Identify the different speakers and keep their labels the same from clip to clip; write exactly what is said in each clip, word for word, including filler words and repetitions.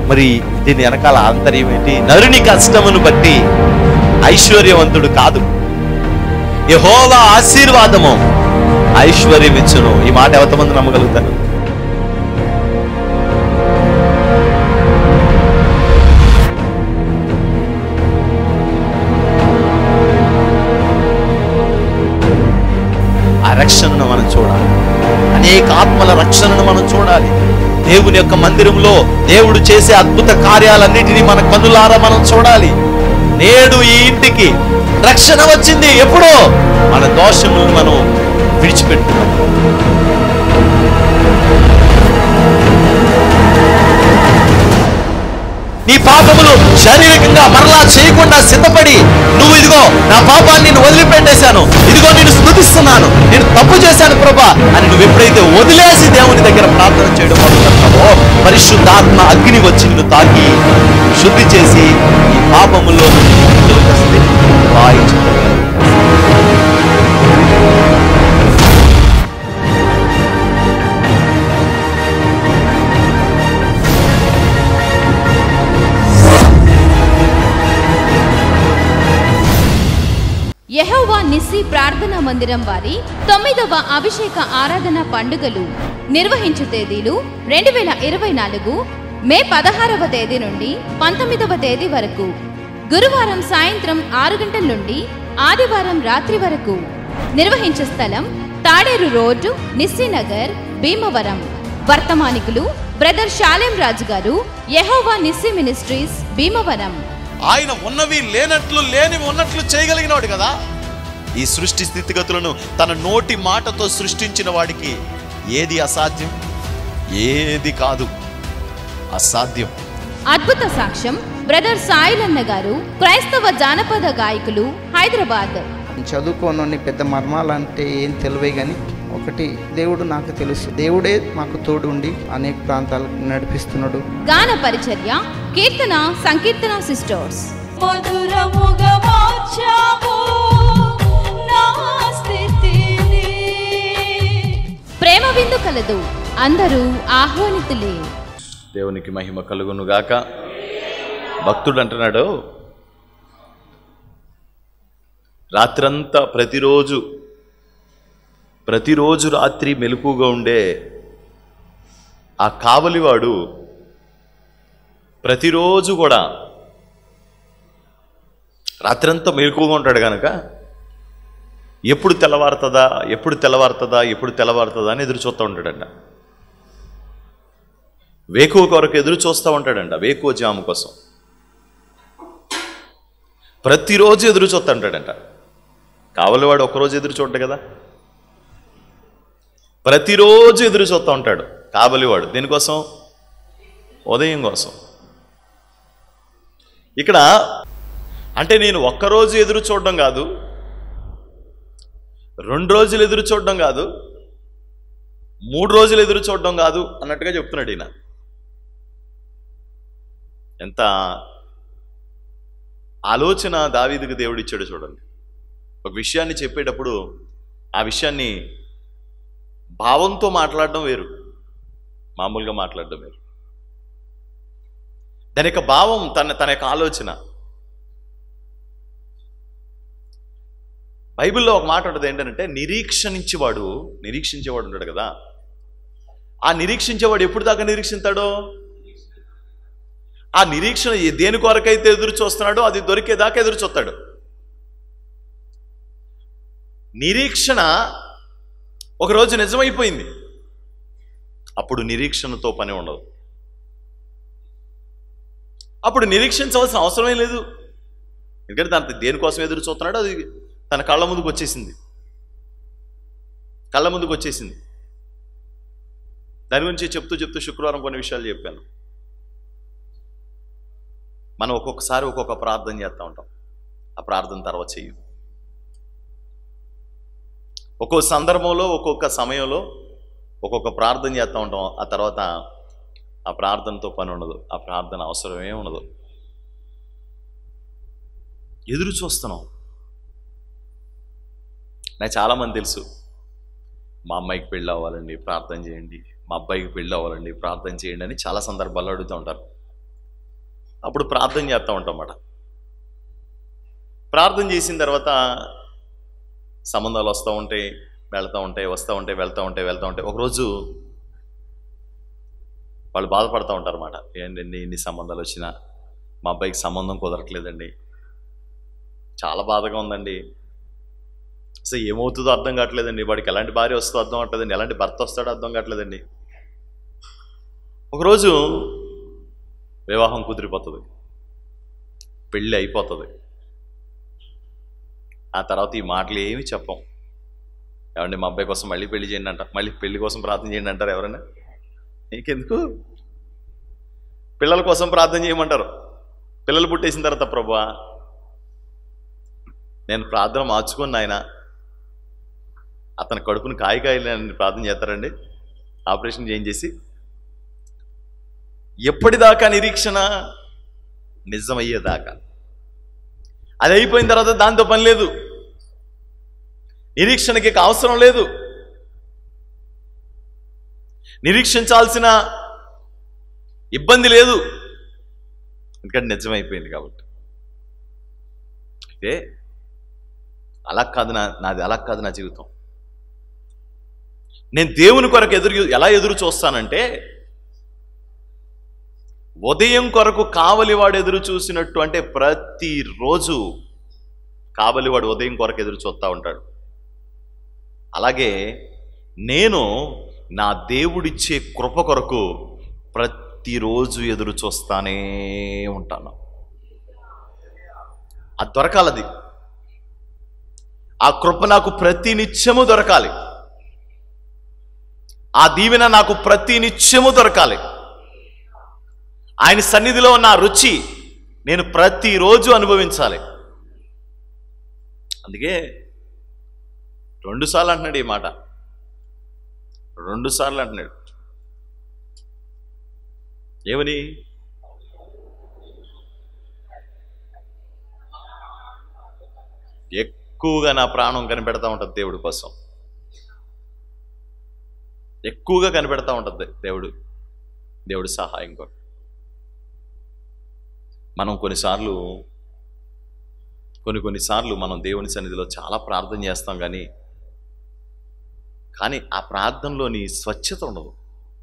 Speaker 1: మరి దీని వెనకాల ఆంతర్యం ఏంటి? నరుని కష్టమును బట్టి ఐశ్వర్యవంతుడు కాదు, యెహోవా ఆశీర్వాదము ఐశ్వర్యం ఇచ్చును. ఈ మాట ఎంతమంది నమ్మగలుగుతారు? ఆ రక్షణను మనం చూడాలి, అనేక ఆత్మల రక్షణను మనం చూడాలి. దేవుని యొక్క మందిరంలో దేవుడు చేసే అద్భుత కార్యాలన్నిటినీ మన కన్నులారా మనం చూడాలి. నేడు ఈ ఇంటికి రక్షణ వచ్చింది. ఎప్పుడో మన దోషములను మనం విడిచిపెట్టుకున్నాం. నీ పాపములు శారీరకంగా మరలా చేయకుండా సిద్ధపడి, నువ్వు ఇదిగో నా పాపాన్ని నేను వదిలిపెట్టేశాను, ఇదిగో నేను స్తుతిస్తున్నాను, నేను తప్పు చేశాను ప్రభా అని నువ్వు ఎప్పుడైతే వదిలేసి దేవుని దగ్గర ప్రార్థన చేయడం మొదలుపెడతావో, పరిశుద్ధాత్మ అగ్ని వచ్చి నిన్ను తాకి శుద్ధి చేసి ఈ పాపములో వాయించగలరు.
Speaker 2: యెహోవా నిస్సి ప్రార్థనా మందిరం వారి తొమ్మిదవ అభిషేక ఆరాధన పండుగలు నిర్వహించు తేదీలు రెండు వేల ఇరవై నాలుగు మే పదహారవ తేదీ నుండి పంతొమ్మిదవ తేదీ వరకు, గురువారం సాయంత్రం ఆరు గంటల నుండి ఆదివారం రాత్రి వరకు. నిర్వహించే స్థలం తాడేరు రోడ్డు, నిస్సీనగర్, భీమవరం. వర్తమానికులు బ్రదర్ షాలేం రాజు గారు, యెహోవా నిస్సి మినిస్ట్రీస్, భీమవరం.
Speaker 1: ఆయన ఉన్నవి లేనట్లు, లేనివి ఉన్నట్లు చేయగలిగినవాడు కదా. ఈ సృష్టి స్థితిగతులను తన నోటి మాటతో సృష్టించిన వాడికి ఏది అసాధ్యం? ఏది కాదు అసాధ్యం.
Speaker 2: అద్భుత సాక్ష్యం బ్రదర్ సాయిలన్న గారు, క్రైస్తవ జానపద గాయకులు, హైదరాబాద్.
Speaker 3: చదువుకోనని పెద్ద మర్మాలంటే ఏం తెలివే కానీ ఒకటి, దేవుడు నాకు తెలుసు, దేవుడే మాకు తోడు ఉండి అనేక ప్రాంతాలకు నడిపిస్తున్నాడు.
Speaker 2: గాన పరిచర్య, కీర్తన సంకీర్తన సిస్టర్స్. ప్రేమ విందు కలదు, అందరూ ఆహ్వానితులే.
Speaker 1: దేవునికి మహిమ కలుగును గాక. భక్తుడు అంటున్నాడు, రాత్రంతా ప్రతిరోజు ప్రతిరోజు రాత్రి మెలకుగా ఉండే ఆ కావలివాడు ప్రతిరోజు కూడా రాత్రంతా మెలకుగా ఉంటాడు కనుక ఎప్పుడు తెల్లవారుతుందా ఎప్పుడు తెల్లవారుతుందా ఎప్పుడు తెల్లవారుతుందా అని ఎదురు చూస్తూ ఉంటాడంట. వేకువ కొరకు ఎదురు చూస్తూ ఉంటాడంట, వేకువ జాము కోసం ప్రతిరోజు ఎదురు చూస్తూ ఉంటాడంట. కావలివాడు ఒకరోజు ఎదురు చూడ్డు కదా, ప్రతిరోజు ఎదురు చూస్తూ ఉంటాడు కావలివాడు. దేనికోసం? ఉదయం కోసం. ఇక్కడ అంటే నేను ఒక్కరోజు ఎదురు చూడడం కాదు, రెండు రోజులు ఎదురు చూడడం కాదు, మూడు రోజులు ఎదురు చూడడం కాదు అన్నట్టుగా చెప్తున్నాడు ఈయన. ఎంత ఆలోచన దావీదుకు దేవుడు ఇచ్చాడు చూడండి. ఒక విషయాన్ని చెప్పేటప్పుడు ఆ విషయాన్ని భావంతో మాట్లాడడం వేరు, మామూలుగా మాట్లాడడం వేరు. దాని యొక్క భావం, తన తన యొక్క ఆలోచన. బైబిల్లో ఒక మాట ఉంటుంది ఏంటంటే, నిరీక్షించేవాడు నిరీక్షించేవాడు ఉంటాడు కదా, ఆ నిరీక్షించేవాడు ఎప్పుడు దాకా నిరీక్షిస్తాడో, ఆ నిరీక్షణ దేని కొరకైతే ఎదురు చూస్తున్నాడో అది దొరికేదాకా ఎదురు చూస్తాడు. నిరీక్షణ ఒకరోజు నిజమైపోయింది, అప్పుడు నిరీక్షణతో పని ఉండదు. అప్పుడు నిరీక్షించవలసిన అవసరమే లేదు. ఎందుకంటే తన దేనికోసం ఎదురు చూస్తున్నాడో అది తన కళ్ళ ముందుకు వచ్చేసింది కళ్ళ ముందుకు వచ్చేసింది దాని గురించి చెప్తూ చెప్తూ శుక్రవారం కొన్ని విషయాలు చెప్పాను. మనం ఒక్కొక్కసారి ఒక్కొక్క ప్రార్థన చేస్తూ ఉంటాం, ఆ ప్రార్థన తర్వాత చెయ్యం. ఒక్కొక్క సందర్భంలో ఒక్కొక్క సమయంలో ఒక్కొక్క ప్రార్థన చేస్తూ ఉంటాం, ఆ తర్వాత ఆ ప్రార్థనతో పని ఉండదు, ఆ ప్రార్థన అవసరమే ఉండదు. ఎదురు చూస్తున్నాం. నాకు చాలామంది తెలుసు, మా అమ్మాయికి పెళ్ళి అవ్వాలండి ప్రార్థన చేయండి, మా అబ్బాయికి పెళ్ళి అవ్వాలండి ప్రార్థన చేయండి అని చాలా సందర్భాల్లో అడుగుతూ ఉంటారు. అప్పుడు ప్రార్థన చేస్తూ ఉంటాం అన్నమాట. ప్రార్థన చేసిన తర్వాత సంబంధాలు వస్తూ ఉంటాయి, వెళ్తూ ఉంటాయి, వస్తూ ఉంటాయి, వెళ్తూ ఉంటాయి, వెళ్తూ ఉంటాయి. ఒకరోజు వాళ్ళు బాధపడుతూ ఉంటారు అన్నమాట. ఏంటండి ఇన్ని సంబంధాలు వచ్చినా మా అబ్బాయికి సంబంధం కుదరట్లేదండి, చాలా బాధగా ఉందండి, అసలు ఏమవుతుందో అర్థం కావట్లేదండి, వాడికి ఎలాంటి భార్య వస్తుందో అర్థం కావట్లేదండి, ఎలాంటి భర్త వస్తాడో అర్థం కావట్లేదండి. ఒకరోజు వివాహం కుదిరిపోతుంది, పెళ్ళి అయిపోతుంది. ఆ తర్వాత ఈ మాటలు ఏమి చెప్పం. ఏమండి మా అబ్బాయి కోసం మళ్ళీ పెళ్లి చేయండి అంట, మళ్ళీ పెళ్లి కోసం ప్రార్థన చేయండి అంటారు ఎవరైనా? నీకెందుకు? పిల్లల కోసం ప్రార్థన చేయమంటారు. పిల్లలు పుట్టేసిన తర్వాత ప్రభువా నేను ప్రార్థన మార్చుకుని ఆయన అతని కడుపుని కాయ కాయలని ప్రార్థన చేస్తారండి ఆపరేషన్ చేంజ్ చేసి. ఎప్పటిదాకా నిరీక్షణ? నిజమయ్యేదాకా. అది అయిపోయిన తర్వాత దాంతో పని లేదు, నిరీక్షణకి అవసరం లేదు, నిరీక్షించాల్సిన ఇబ్బంది లేదు, ఎందుకంటే నిజమైపోయింది కాబట్టి. అయితే అలా కాదు నా నాది అలా కాదు నా జీవితం. నేను దేవుని కొరకు ఎదురు ఎలా ఎదురు చూస్తానంటే, ఉదయం కొరకు కావలివాడు ఎదురు చూసినట్టు. అంటే ప్రతిరోజు కావలివాడు ఉదయం కొరకు ఎదురు చూస్తూ ఉంటాడు. అలాగే నేను నా దేవుడిచ్చే కృప కొరకు ప్రతిరోజు ఎదురు చూస్తానే ఉంటాను. అది దొరకాలది, ఆ కృప నాకు ప్రతి నిత్యము దొరకాలి, ఆ దీవెన నాకు ప్రతి నిత్యము దొరకాలి. ఆయన సన్నిధిలో ఉన్న రుచి నేను ప్రతిరోజు అనుభవించాలి. అందుకే రెండు సార్లు అంటున్నాడు ఈ మాట, రెండు సార్లు అంటున్నాడు. ఏమని? ఎక్కువగా నా ప్రాణం కనిపెడతా ఉంటుంది దేవుడి కోసం, ఎక్కువగా కనిపెడతా ఉంటుంది దేవుడు దేవుడి సహాయం కొరకు. మనం కొన్నిసార్లు కొన్ని కొన్నిసార్లు మనం దేవుని సన్నిధిలో చాలా ప్రార్థన చేస్తాం, కానీ కానీ ఆ ప్రార్థనలోని స్వచ్ఛత ఉండదు.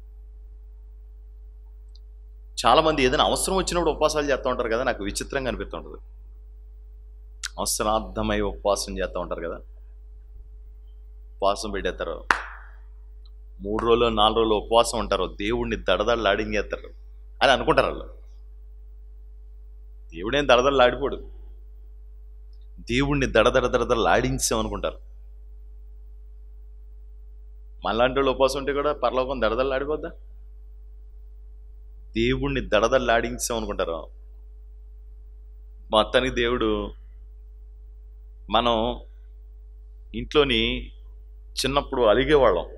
Speaker 1: చాలామంది ఏదైనా అవసరం వచ్చినప్పుడు ఉపవాసాలు చేస్తూ ఉంటారు కదా, నాకు విచిత్రంగా అనిపిస్తుంటుంది. అవసరార్థమై ఉపవాసం చేస్తూ ఉంటారు కదా, ఉపవాసం పెట్టేస్తారు, మూడు రోజులు నాలుగు రోజులు ఉపవాసం ఉంటారు, దేవుడిని దడదడలు ఆడించేస్తారు అని అనుకుంటారు వాళ్ళు. దేవుడేం దడదడలు ఆడిపోడు, దేవుణ్ణి దడదడ దడదడలు ఆడించామనుకుంటారు. మళ్ళాంటి వాళ్ళు ఉపవాసం ఉంటే కూడా పరలోకం దడదడలు ఆడిపోద్దా? దేవుణ్ణి దడదడలు ఆడించామనుకుంటారు. మొత్తానికి దేవుడు మనం ఇంట్లోని చిన్నప్పుడు అలిగేవాళ్ళం,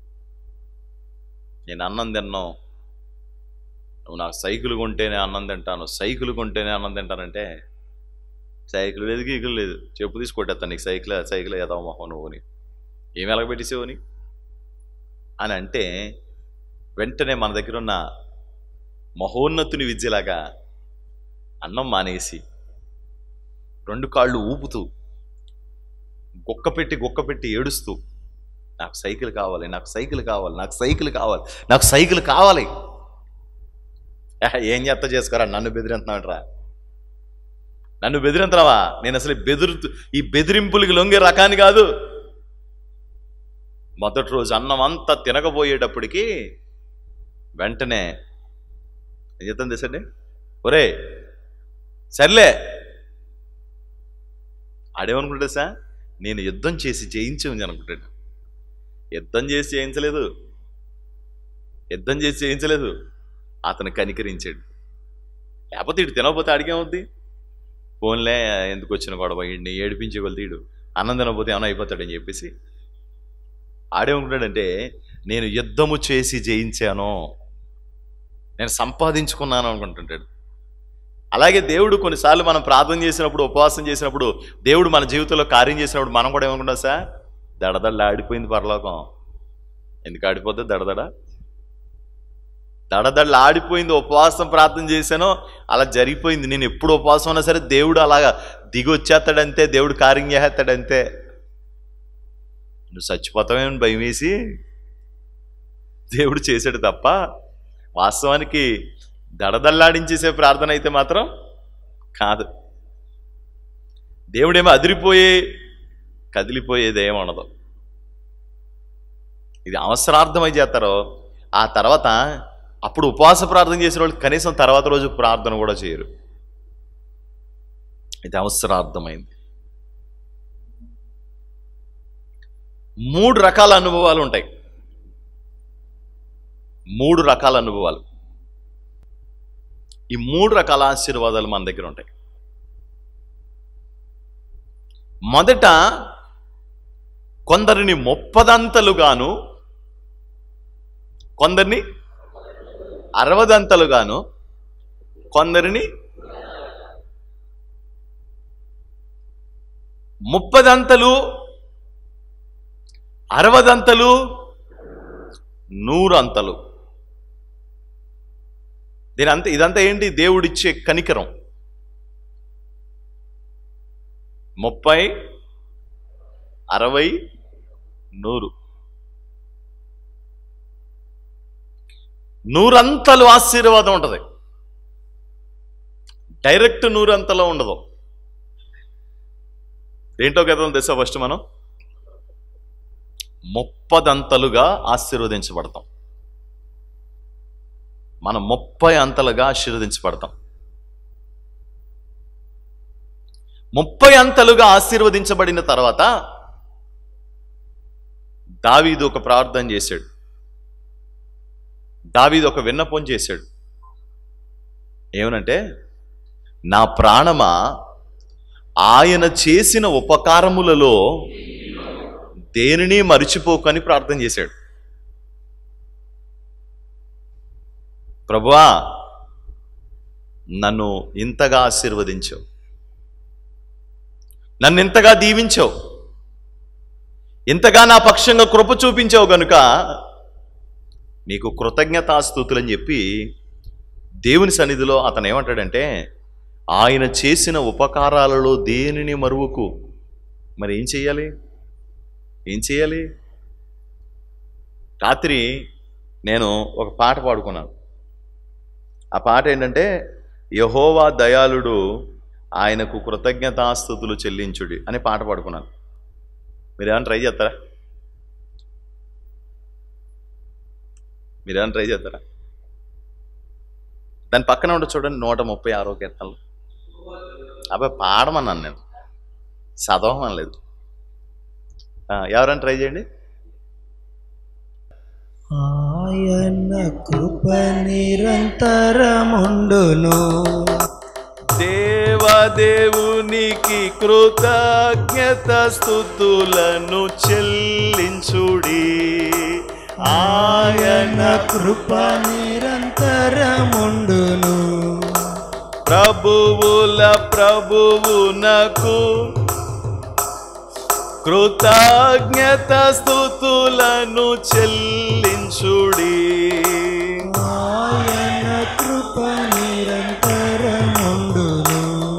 Speaker 1: నేను అన్నం తిన్నాం, నువ్వు నాకు సైకిల్ కొంటేనే అన్నం తింటాను, సైకిల్ కొంటేనే అన్నం తింటానంటే సైకిల్ లేదు గీకులు లేదు, చెప్పు తీసి కొట్టేస్తాను నీకు సైకిల్ సైకిల్ ఏదో మొహం నువ్వుని ఏమి ఎలగబెట్టేసేవని అని అంటే, వెంటనే మన దగ్గర ఉన్న మహోన్నతుని విద్యలాగా అన్నం మానేసి రెండు కాళ్ళు ఊపుతూ గొక్క పెట్టి గొక్క పెట్టి ఏడుస్తూ నాకు సైకిల్ కావాలి, నాకు సైకిల్ కావాలి, నాకు సైకిల్ కావాలి, నాకు సైకిల్ కావాలి. ఏం చేస్తా చేసుకోరా, నన్ను బెదిరింటున్నావుట్రా, నన్ను బెదిరింటున్నావా? నేను అసలు బెదిరి ఈ బెదిరింపులకి లొంగే రకాన్ని కాదు. మొదటి రోజు అన్నం అంతా తినకపోయేటప్పటికి వెంటనే ఏం చేద్దాం తెలుసండి, ఒరే సర్లే ఆడేమనుకుంటా సార్, నేను యుద్ధం చేసి జయించామని అనుకుంటాడు. యుద్ధం చేసి జయించలేదు, యుద్ధం చేసి జయించలేదు, అతను కనికరించాడు. లేకపోతే ఇటు తినకపోతే అడిగేమవుద్ది, ఫోన్లే ఎందుకు వచ్చిన గొడవ, వీడిని ఏడిపించగలదు, తీడు అన్నం తినకపోతే ఏమైనా అయిపోతాడని చెప్పేసి ఆడేమనుకుంటాడంటే, నేను యుద్ధము చేసి జయించాను, నేను సంపాదించుకున్నాను అనుకుంటుంటాడు. అలాగే దేవుడు కొన్నిసార్లు మనం ప్రార్థన చేసినప్పుడు, ఉపవాసం చేసినప్పుడు, దేవుడు మన జీవితంలో కార్యం చేసినప్పుడు మనం కూడా ఏమనుకుంటాం సార్, దడదడ ఆడిపోయింది పరలోకం. ఎందుకు ఆడిపోద్ది దడదడ? దడదడలు ఆడిపోయింది. ఉపవాసం ప్రార్థన చేశానో అలా జరిగిపోయింది. నేను ఎప్పుడు ఉపవాసం ఉన్నా సరే దేవుడు అలాగా దిగి వచ్చేస్తాడంతే, దేవుడు కార్యం చేస్తాడంతే. నువ్వు చచ్చిపోతావేమని భయం వేసి దేవుడు చేశాడు తప్ప వాస్తవానికి దడదల్లాడించేసే ప్రార్థన అయితే మాత్రం కాదు. దేవుడేమో అదిరిపోయే కదిలిపోయేది ఏమి ఉండదు. ఇది అవసరార్థమై చేస్తారో ఆ తర్వాత అప్పుడు ఉపవాస ప్రార్థన చేసిన వాళ్ళు కనీసం తర్వాత రోజు ప్రార్థన కూడా చేయరు. ఇది అవసరార్థమైంది. మూడు రకాల అనుభవాలు ఉంటాయి. మూడు రకాల అనుభవాలు ఈ మూడు రకాల ఆశీర్వాదాలు మన దగ్గర ఉంటాయి. మొదట కొందరిని ముప్పదంతలుగాను, కొందరిని అరవదంతలుగాను, కొందరిని ముప్పదంతలు, అరవదంతలు, నూరంతలు. దీనంతా ఇదంతా ఏంటి? దేవుడిచ్చే కనికరం. ముప్పై, అరవై, నూరు. నూరంతలు ఆశీర్వాదం ఉంటుంది. డైరెక్ట్ నూరంతలో ఉండదు. ఏంటో కదా తెలుసా? ఫస్ట్ మనం ముప్పదంతలుగా ఆశీర్వదించబడతాం. మనం ముప్పై అంతలుగా ఆశీర్వదించబడతాం. ముప్పై అంతలుగా ఆశీర్వదించబడిన తర్వాత దావీదు ఒక ప్రార్థన చేశాడు. దావీదు ఒక విన్నపం చేశాడు. ఏమనంటే, నా ప్రాణమా ఆయన చేసిన ఉపకారములలో దేనిని మరిచిపోకని ప్రార్థన చేశాడు. ప్రభువా, నన్ను ఇంతగా ఆశీర్వదించావు, నన్ను ఇంతగా దీవించావు, ఇంతగా నా పక్షంగా కృప చూపించావు గనుక నీకు కృతజ్ఞతాస్తుతులని చెప్పి దేవుని సన్నిధిలో అతను ఏమంటాడంటే, ఆయన చేసిన ఉపకారాలలో దేనిని మరువకు. మరి ఏం చెయ్యాలి? ఏం చేయాలి? రాత్రి నేను ఒక పాట పాడుకున్నాను. ఆ పాట ఏంటంటే, యెహోవా దయాళుడు, ఆయనకు కృతజ్ఞతాస్తుతులు చెల్లించుడి అనే పాట పాడుకున్నాను. మీరేమైనా ట్రై చేస్తారా? మీరేమైనా ట్రై చేస్తారా? దాని పక్కన ఉంటే చూడండి, నూట ముప్పై ఆరో కీర్తనలు. అబ్బాయి పాడమన్నాను నేను, చదవమని లేదు. ఎవరైనా ట్రై చేయండి.
Speaker 4: ఆయన కృప నిరంతరముండును,
Speaker 1: దేవదేవునికి కృతజ్ఞత స్తుతులను చెల్లించుడి.
Speaker 4: ఆయన కృప నిరంతరముండును,
Speaker 1: ప్రభువుల ప్రభువునకు కృతజ్ఞత స్తుతులను చెల్లించుడి.
Speaker 4: ఆయన కృప నిరంతరముండును,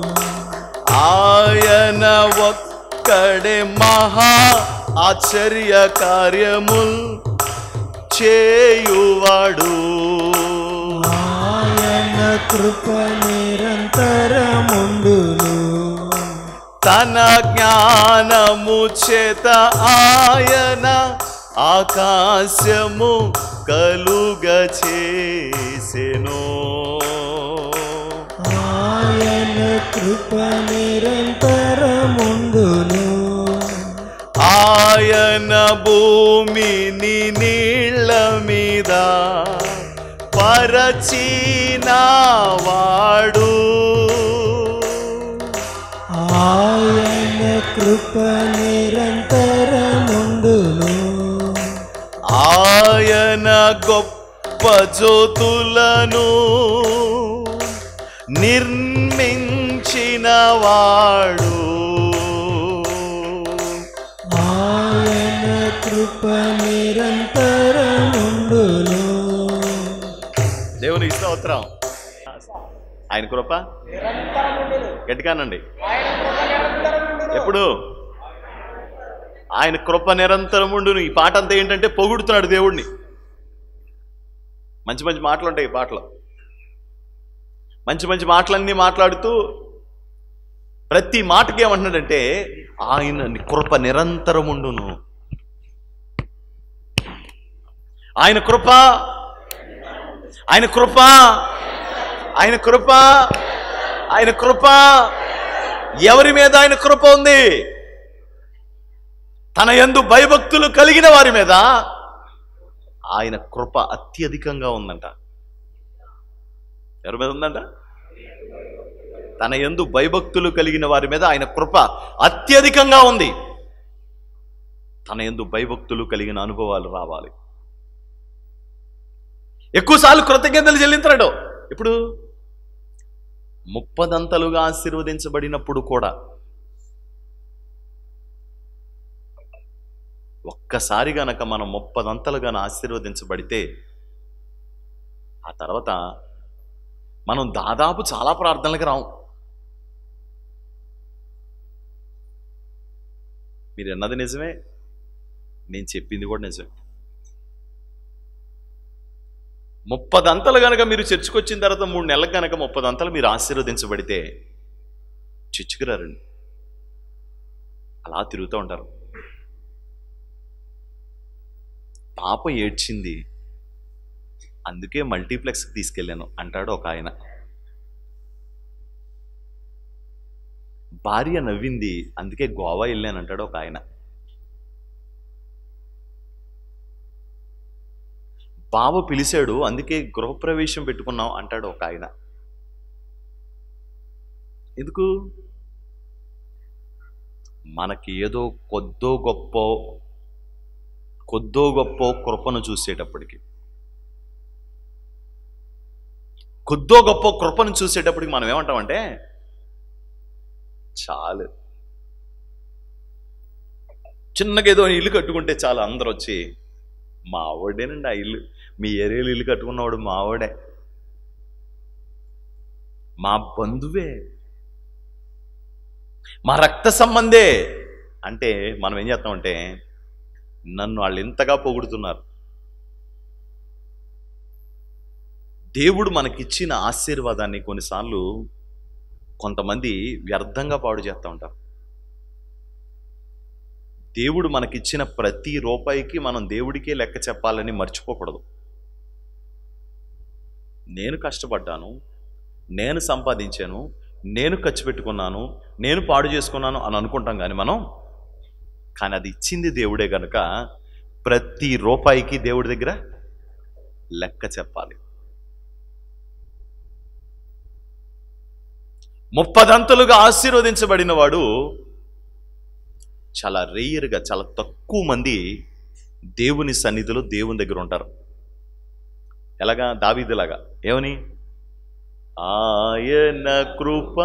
Speaker 1: ఆయన ఒక్కడే మహా ఆశ్చర్య కార్యముల్ చేయువాడు.
Speaker 4: ఆయన కృప నిరంతరముండును,
Speaker 1: తన జ్ఞానము చేత ఆయన ఆకాశము కలుగ చేసెను.
Speaker 4: ఆయన కృప నిరంతరముండును,
Speaker 1: ఆయన భూమిని నీళ్ళ మీద పరచినవాడు.
Speaker 4: ఆయన కృప నిరంతరముండును,
Speaker 1: ఆయన గొప్ప జ్యోతులను నిర్మించినవాడు.
Speaker 4: ఆయన కృప నిరంతరముండును,
Speaker 1: స్తోత్రం. ఆయన కృప గట్టిగానండి. ఎప్పుడు ఆయన కృప నిరంతరముండును. ఈ పాట అంతా ఏంటంటే పొగుడుతున్నాడు దేవుడిని. మంచి మంచి మాటలు ఉంటాయి ఈ పాటలో. మంచి మంచి మాటలన్నీ మాట్లాడుతూ ప్రతి మాటకి ఏమంటున్నాడంటే ఆయన కృప నిరంతరముండును. ఆయన కృప ఆయన కృప ఆయన కృప ఆయన కృప ఎవరి మీద ఆయన కృప ఉంది? తన యందు భయభక్తులు కలిగిన వారి మీద ఆయన కృప అత్యధికంగా ఉందంట. ఎవరి మీద ఉందంట? తన యందు భయభక్తులు కలిగిన వారి మీద ఆయన కృప అత్యధికంగా ఉంది. తన యందు భయభక్తులు కలిగిన అనుభవాలు రావాలి. ఎక్కువసార్లు కృతజ్ఞతలు చెల్లించడు. ఇప్పుడు ముప్పదంతలుగా ఆశీర్వదించబడినప్పుడు కూడా ఒక్కసారి గనక మనం ముప్పదంతలుగా ఆశీర్వదించబడితే ఆ తర్వాత మనం దాదాపు చాలా ప్రార్థనలకు రాము. మీరు అన్నది నిజమే, నేను చెప్పింది కూడా నిజమే. ముప్పదంతలు గనక మీరు చర్చకు వచ్చిన తర్వాత మూడు నెలలకు గనక ముప్పదంతలు మీరు ఆశీర్వదించబడితే చిచ్చుకురారండి, అలా తిరుగుతూ ఉంటారు. పాప ఏడ్చింది అందుకే మల్టీప్లెక్స్కి తీసుకెళ్ళాను అంటాడు ఒక ఆయన. భార్య నవ్వింది అందుకే గోవా వెళ్ళాను అంటాడు ఒక ఆయన. బావ పిలిచాడు అందుకే గృహప్రవేశం పెట్టుకున్నాం అంటాడు ఒక ఆయన. ఎందుకు? మనకి ఏదో కొద్దో గొప్ప కొద్దో గొప్ప కృపను చూసేటప్పటికి కొద్దో గొప్ప కృపను చూసేటప్పటికి మనం ఏమంటామంటే చాలు, చిన్నగా ఏదో ఇల్లు కట్టుకుంటే చాలు అందరూ వచ్చి మా ఆవిడేనండి ఆ ఇల్లు, మీ ఏరియాలో ఇల్లు కట్టుకున్నవాడు మా ఆవిడే, మా బంధువే, మా రక్త సంబంధే అంటే మనం ఏం చేస్తామంటే నన్ను వాళ్ళు ఎంతగా పొగుడుతున్నారు. దేవుడు మనకిచ్చిన ఆశీర్వాదాన్ని కొన్నిసార్లు కొంతమంది వ్యర్థంగా పాడు చేస్తూ ఉంటారు. దేవుడు మనకిచ్చిన ప్రతి రూపాయికి మనం దేవుడికే లెక్క చెప్పాలని మర్చిపోకూడదు. నేను కష్టపడ్డాను, నేను సంపాదించాను, నేను ఖర్చు పెట్టుకున్నాను, నేను పాడు చేసుకున్నాను అని అనుకుంటాం కానీ మనం కానీ అది ఇచ్చింది దేవుడే కనుక ప్రతి రూపాయికి దేవుడి దగ్గర లెక్క చెప్పాలి. ముప్పదంతలుగా ఆశీర్వదించబడిన వాడు చాలా రేయర్గా, చాలా తక్కువ మంది దేవుని సన్నిధిలో దేవుని దగ్గర ఉంటారు. ఎలాగా? దావీదులాగా. ఏమని? ఆయన కృప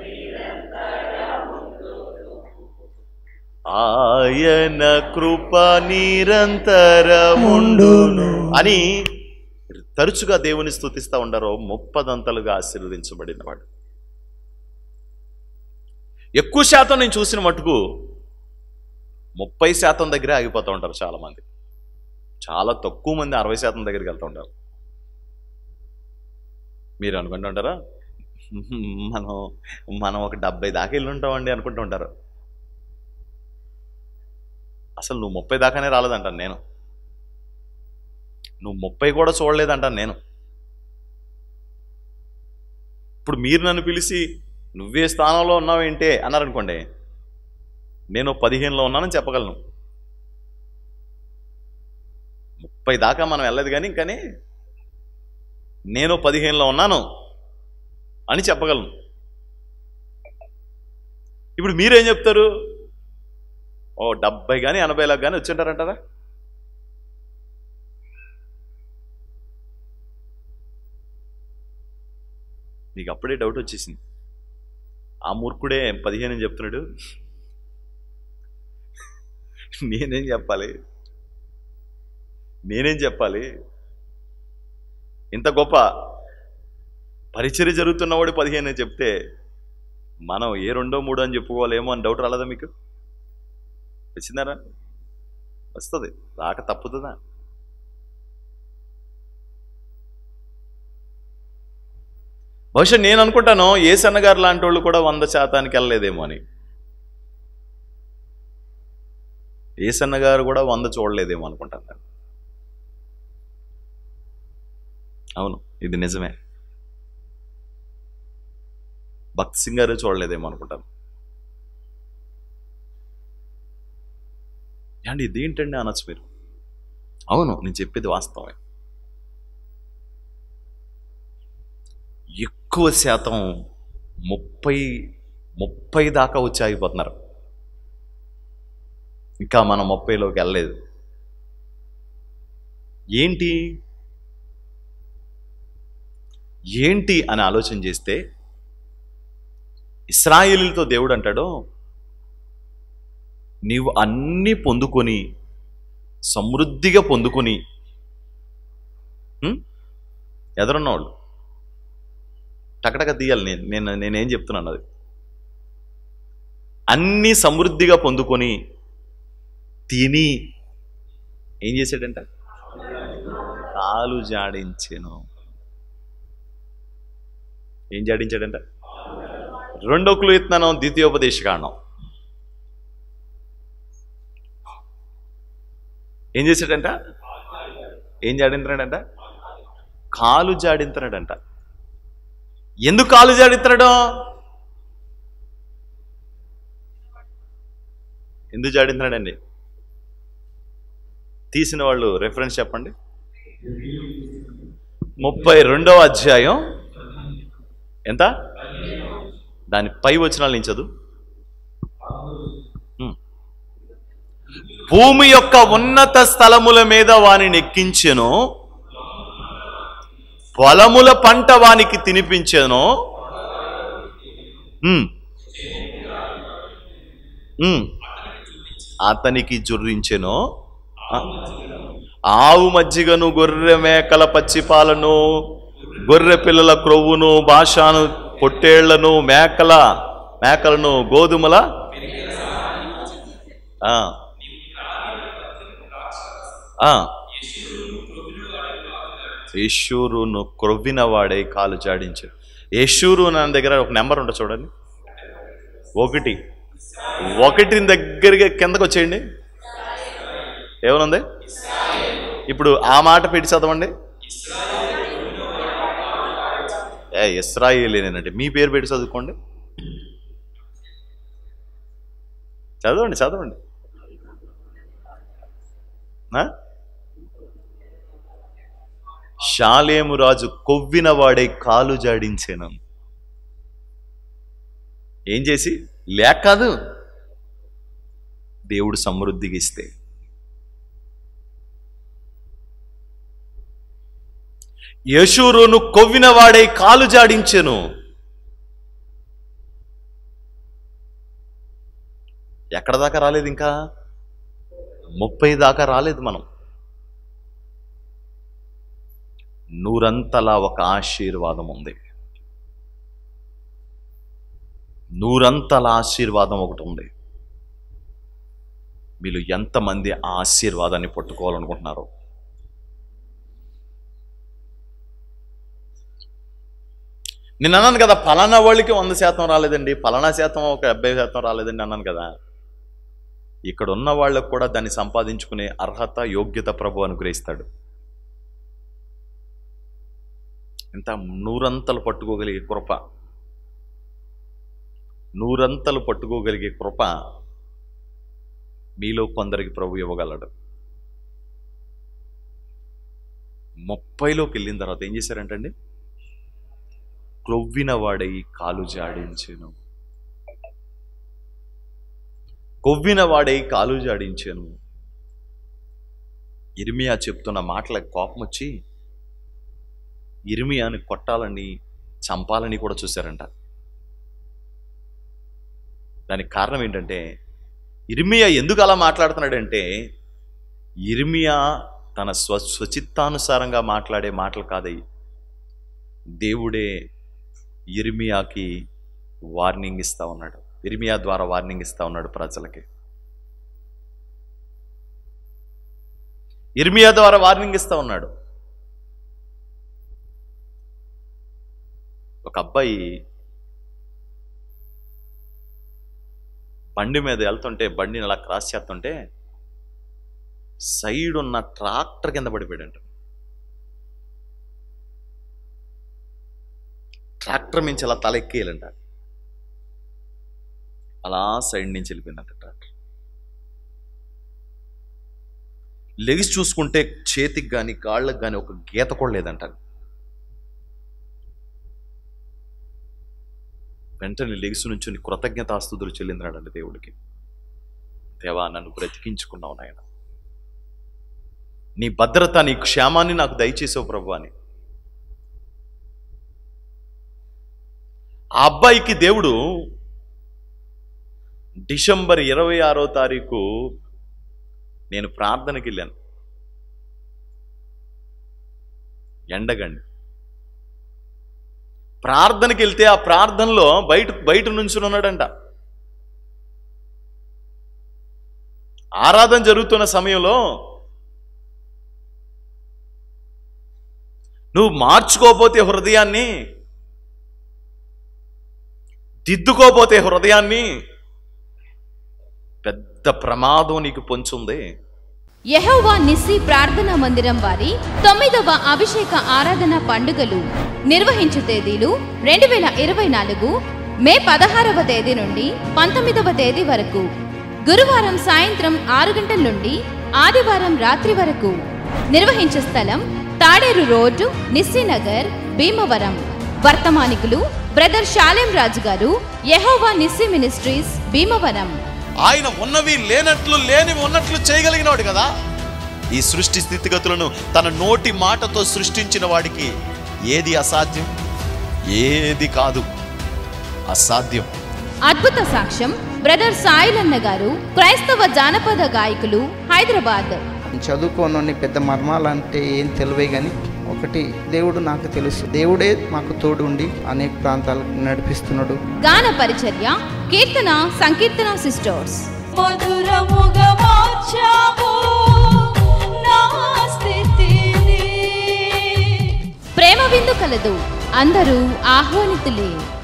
Speaker 1: ఆయన కృప నిరంతరముండును అని తరచుగా దేవుని స్తుతిస్తూ ఉండరు. ముప్పదంతలుగా ఆశీర్వదించబడిన వాడు. ఎక్కువ శాతం నేను చూసిన మటుకు ముప్పై శాతం దగ్గరే ఆగిపోతూ ఉంటారు చాలామంది. చాలా తక్కువ మంది అరవై శాతం దగ్గరికి వెళ్తూ ఉంటారు. మీరు అనుకుంటుంటారా మనం మనం ఒక డెబ్బై దాకా వెళ్ళి ఉంటామండి అనుకుంటూ ఉంటారు. అసలు నువ్వు ముప్పై దాకానే రాలేదంటాను నేను. నువ్వు ముప్పై కూడా చూడలేదంటాను నేను. ఇప్పుడు మీరు నన్ను పిలిచి నువ్వే స్థానంలో ఉన్నావేంటే అన్నారనుకోండి, నేను పదిహేనులో ఉన్నానని చెప్పగలను. ముప్పై దాకా మనం వెళ్ళలేదు కానీ కానీ నేను పదిహేనులో ఉన్నాను అని చెప్పగలను. ఇప్పుడు మీరేం చెప్తారు? ఓ డెబ్బై కానీ ఎనభైలకు కానీ వచ్చింటారంటారా? మీకు అప్పుడే డౌట్ వచ్చేసింది. ఆ మూర్ఖుడే పదిహేను అని చెప్తున్నాడు, నేనేం చెప్పాలి నేనేం చెప్పాలి ఇంత గొప్ప
Speaker 5: పరిచర్య జరుగుతున్నవాడు పదిహేను చెప్తే మనం ఏ రెండో మూడో అని చెప్పుకోవాలేమో అని డౌట్ రాలేదా మీకు? వచ్చిందారా? వస్తుంది, రాక తప్పుతుందా? బహుశా నేను అనుకుంటాను ఏసన్న గారు లాంటి వాళ్ళు కూడా వంద శాతానికి వెళ్ళలేదేమో అని. ఏసన్న గారు కూడా వంద చూడలేదేమో అనుకుంటాను. అవును, ఇది నిజమే. భక్తి సింగ్ గారు చూడలేదేమో అనుకుంటాను. అండి ఇదేంటండి అనొచ్చు మీరు. అవును, నేను చెప్పేది వాస్తవమే. ఎక్కువ శాతం ముప్పై ముప్పై దాకా వచ్చి ఆగిపోతున్నారు. ఇంకా మనం ముప్పైలోకి వెళ్ళలేదు. ఏంటి ఏంటి అని ఆలోచన చేస్తే ఇశ్రాయేలీయులతో దేవుడు అంటాడు, నీవు అన్నీ పొందుకొని సమృద్ధిగా పొందుకొని ఎదురున్నవాళ్ళు టకటక తీయాలి. నేను నేను నేనేం చెప్తున్నాను అది. అన్నీ సమృద్ధిగా పొందుకొని తిని ఏం చేశాడంట? కాలు జాడించాను. ఏం జాడించాడంట? రెండో క్లూ ఇస్తున్నాను, ద్వితీయోపదేశ కాండం. ఏం చేశాడంట? ఏం జాడింతున్నాడంట? కాలు జాడింతున్నాడంట. ఎందుకు కాలు జాడింతున్నాడు? ఎందుకు జాడింతున్నాడండి? తీసిన వాళ్ళు రెఫరెన్స్ చెప్పండి. ముప్పై రెండవ అధ్యాయం ఎంత? దాని పై వచనాలు నేను చదువు. భూమి యొక్క ఉన్నత స్థలముల మీద వానిని ఎక్కించెను, పొలముల పంట వానికి తినిపించెను, అతనికి జుర్రించెను. ఆవు మజ్జిగను, గొర్రె మేకల పచ్చిపాలను, గొర్రె పిల్లల క్రొవ్వును, బాషాను పొట్టేళ్లను, మేకల మేకలను, గోధుమల యెషూరును క్రొవ్విన వాడే కాలు జాడించాడు. యెషూరు నా దగ్గర ఒక నెంబర్ ఉంటుంది చూడండి, ఒకటి ఒకటి దగ్గరగా కిందకు వచ్చేయండి. ఏమనుంది? ఇప్పుడు ఆ మాట పెట్టి చదవండి. ఏ ఇశ్రాయేలీనేనంటే మీ పేరు పెట్టి చదువుకోండి. చదవండి చదవండి. షాలేము రాజు కొవ్విన వాడే కాలు జాడించాను. ఏం చేసి? లేక కాదు, దేవుడు సమృద్ధిగా ఇస్తే. యెషూరును కొవ్విన వాడే కాలు జాడించెను. ఎక్కడ దాకా రాలేదు? ఇంకా ముప్పై దాకా రాలేదు. మనం నూరంతలా ఒక ఆశీర్వాదం ఉంది. నూరంతల ఆశీర్వాదం ఒకటి ఉంది. మీరు ఎంతమంది ఆ ఆశీర్వాదాన్ని పట్టుకోవాలనుకుంటున్నారో? నేను అన్నాను కదా, ఫలానా వాళ్ళకి వంద శాతం రాలేదండి, ఫలానా శాతం ఒక డెబ్బై శాతం రాలేదండి అన్నాను కదా. ఇక్కడ ఉన్న వాళ్ళకు కూడా దాన్ని సంపాదించుకునే అర్హత, యోగ్యత ప్రభు అనుగ్రహిస్తాడు. ఇంత నూరంతలు పట్టుకోగలిగే కృప, నూరంతలు పట్టుకోగలిగే కృప మీలో కొందరికి ప్రభు ఇవ్వగలడు. ముప్పైలోకి వెళ్ళిన తర్వాత ఏం చేశారంటండి? క్రొవ్విన వాడై కాలు జాడించెను. కొవ్విన వాడై కాలు జాడించెను. ఇర్మియా చెప్తున్న మాటలకు కోపం వచ్చి ఇర్మియాని కొట్టాలని, చంపాలని కూడా చూశారంట. దానికి కారణం ఏంటంటే, ఇర్మియా ఎందుకు అలా మాట్లాడుతున్నాడంటే, ఇర్మియా తన స్వ స్వచిత్తానుసారంగా మాట్లాడే మాటలు కాదయ్యి. దేవుడే యిర్మియాకి వార్నింగ్ ఇస్తా ఉన్నాడు. యిర్మియా ద్వారా వార్నింగ్ ఇస్తా ఉన్నాడు ప్రజలకి. యిర్మియా ద్వారా వార్నింగ్ ఇస్తా ఉన్నాడు. ఒక అబ్బాయి బండి మీద వెళ్తుంటే, బండిని అలా క్రాస్ చేస్తుంటే సైడ్ ఉన్న ట్రాక్టర్ కింద పడిపోయాడంట. ట్రాక్టర్ మించి అలా తల ఎక్కేయాలంట. అలా సైడ్ నుంచి వెళ్ళిపోయిందంట ట్రాక్టర్. లెగిసి చూసుకుంటే చేతికి కానీ కాళ్ళకి కానీ ఒక గీత కూడా లేదంట. వెంటనే లెగిసి నుంచి కృతజ్ఞతాస్తుతులు చెల్లిందినాడండి దేవుడికి. దేవా, నన్ను బ్రతికించుకున్నావు నాయన, నీ భద్రత, నీ క్షేమాన్ని నాకు దయచేసావు ప్రభు అని. ఆ అబ్బాయికి దేవుడు డిసెంబర్ ఇరవై ఆరో తారీఖు నేను ప్రార్థనకి వెళ్ళాను. ఎండగండి ప్రార్థనకి వెళ్తే ఆ ప్రార్థనలో బయట బయట నుంచి ఉన్నాడంట. ఆరాధన జరుగుతున్న సమయంలో నువ్వు మార్చుకోపోతే హృదయాన్ని, దిద్దుకోపోతే హృదయాన్ని, పెద్ద ప్రమాదం నీకు పొంచుంది.
Speaker 2: యెహోవా నిస్సి ప్రార్థనా మందిరం వారి తొమ్మిదవ అభిషేక ఆరాధన పండుగలు నిర్వహించు తేదీలు రెండు వేల ఇరవై నాలుగు మే పదహారవ తేదీ నుండి పంతొమ్మిదవ తేదీ వరకు. గురువారం సాయంత్రం ఆరు గంటల నుండి ఆదివారం రాత్రి వరకు. నిర్వహించే స్థలం తాడేరు రోడ్డు, నిస్సీనగర్, భీమవరం. వర్తమానికులు బ్రదర్ శాలేం రాజు గారు, యెహోవా నిస్సి మినిస్ట్రీస్, భీమవరం.
Speaker 1: ఆయన ఉన్నవి లేనట్లు, లేనివి ఉన్నట్లు చేయగలిగినవాడు కదా. ఈ సృష్టి స్థితిగతులను తన నోటి మాటతో సృష్టించిన వాడికి ఏది అసాధ్యం? ఏది కాదు అసాధ్యం.
Speaker 2: అద్భుత సాక్ష్యం బ్రదర్ సాయిలన్న గారు, క్రైస్తవ జానపద గాయకులు, హైదరాబాద్.
Speaker 3: చదువుకోనని పెద్ద మర్మాలు అంటే ఏం తెలివే కానీ ఒకటి దేవుడు నాకు తెలుసు. దేవుడే మాకు తోడు ఉండి అనేక ప్రాంతాలకు నడిపిస్తున్నాడు.
Speaker 2: గాన పరిచర్య, కీర్తన, సంకీర్తన సిస్టర్స్.
Speaker 6: మధురముగా మార్చావు నా స్థితిని.
Speaker 2: ప్రేమ విందు కలదు, అందరూ ఆహ్వానితులే.